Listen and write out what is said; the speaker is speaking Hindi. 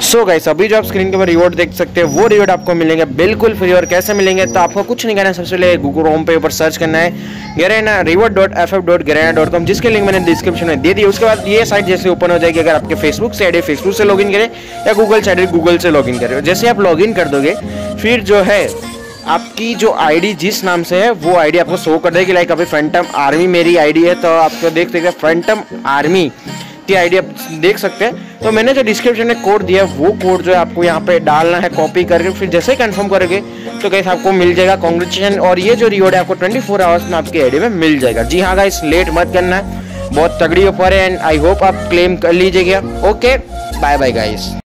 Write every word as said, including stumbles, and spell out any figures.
सो गाइस अभी जो आप स्क्रीन के ऊपर रिवॉर्ड देख सकते हैं वो रिवॉर्ड आपको मिलेंगे बिल्कुल फ्री। और कैसे मिलेंगे, तो आपको कुछ नहीं करना है, सबसे पहले गूगल होम पे ऊपर सर्च करना है Garena reward dot F F dot Garena dot com, जिसके लिंक मैंने डिस्क्रिप्शन में दे दी। उसके बाद ये साइट जैसे ओपन हो जाएगी, अगर आपके फेसबुक से आईडी फेसबुक से लॉगिन करें या गूगल से आईडी गूगल से लॉगिन करें। जैसे आप लॉगिन कर दोगे फिर जो है आपकी जो आईडी जिस नाम से है वो आईडी आपको शो कर देगी। लाइक अभी फैंटम आर्मी मेरी आईडी है, तो आपको देख सकते हैं फैंटम आर्मी की आईडी आप देख सकते हैं। तो मैंने जो डिस्क्रिप्शन में कोड दिया है वो कोड जो है आपको यहाँ पे डालना है कॉपी करके, फिर जैसे ही कंफर्म करोगे तो गाइस आपको मिल जाएगा कांग्रेचुलेशन। और ये जो रिवॉर्ड है आपको चौबीस आवर्स में आपकी आईडी में मिल जाएगा। जी हाँ गाइस, लेट मत करना है, बहुत तगड़ी ऑफर है एंड आई होप आप क्लेम कर लीजिएगा। Okay bye bye guys.